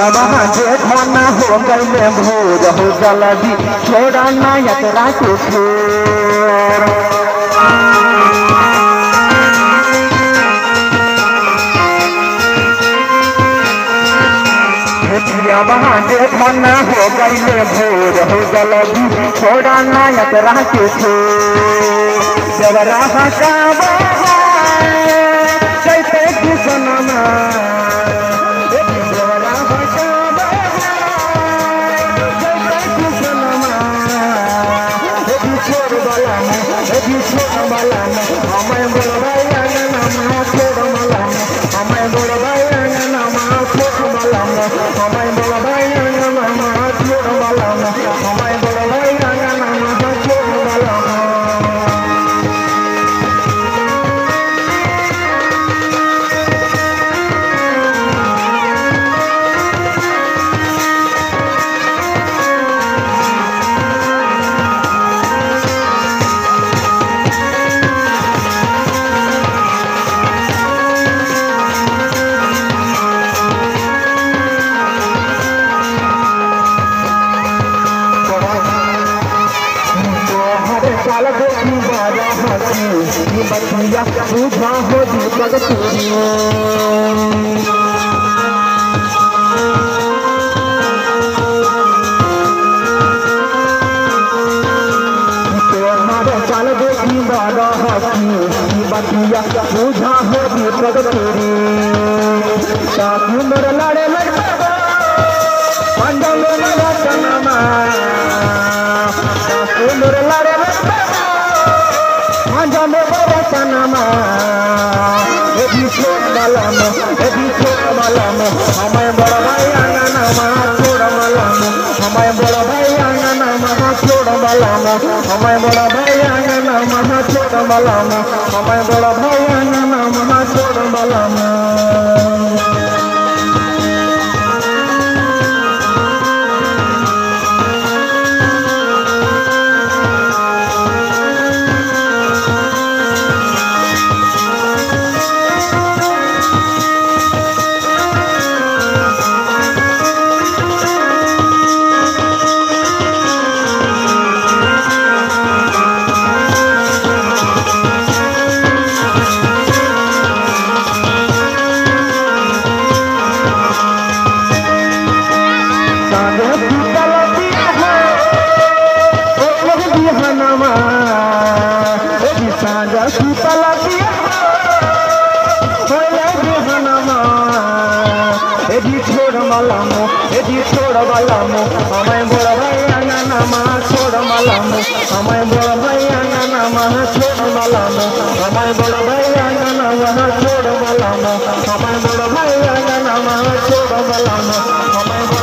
देखो ना हो गए भोर हो जल्दी छोड़ा ना यात्रा को छोड़ देखो ना हो गए भोर हो जल्दी छोड़ा ना यात्रा को छोड़ कैसे किसना बतिया बुझा हो दीपक तोरियो तुम्हारे चल देखी बारा हसी बतिया बुझा हो दीपक तोरी साथी मेरे लड़े लड़का पंडल मेरा सनमा साथी मेरे लड़े लड़का जमे बरसनमा एदी छोड़ मलम हमें बड़ भाई आंगनमा छोड़ मलम हमें बड़ भाई आंगनमा छोड़ मलम हमें बड़ भाई आंगनमा छोड़ मलम हमें बड़ भाई आंगनमा छोड़ मलम छोड़ मलम हमें बड़ भाई आंगनमा छोड़ मलम हमें बड़ भाई आंगनमा छोड़ मलम हमें बड़ भाई आंगनमा छोड़ मलम हमें बड़ भाई आंगनमा छोड़ मलम हमें